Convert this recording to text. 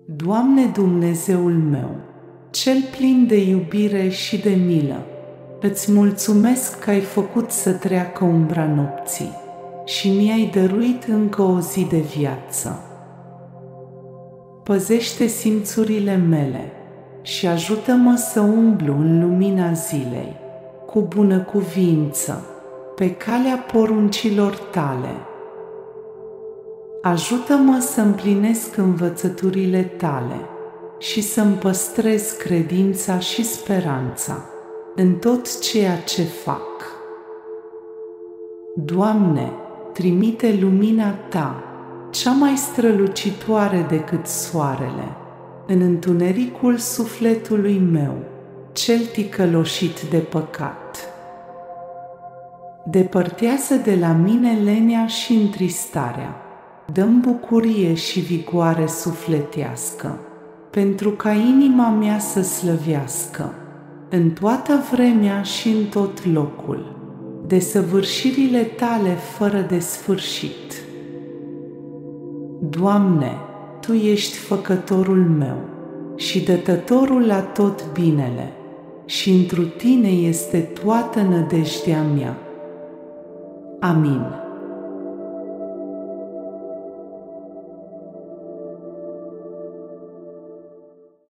Doamne Dumnezeul meu, cel plin de iubire și de milă, îți mulțumesc că ai făcut să treacă umbra nopții și mi-ai dăruit încă o zi de viață. Păzește simțurile mele și ajută-mă să umblu în lumina zilei, cu bunăcuvință, pe calea poruncilor tale. Ajută-mă să împlinesc învățăturile tale și să-mi păstrez credința și speranța în tot ceea ce fac. Doamne, trimite lumina ta, cea mai strălucitoare decât soarele, în întunericul sufletului meu, cel ticăloșit de păcat. Depărtează de la mine lenea și întristarea, dă-mi bucurie și vigoare sufletească, pentru ca inima mea să slăvească, în toată vremea și în tot locul, desăvârșirile tale fără de sfârșit. Doamne, Tu ești făcătorul meu și dătătorul la tot binele, și întru Tine este toată nădejdea mea. Amin.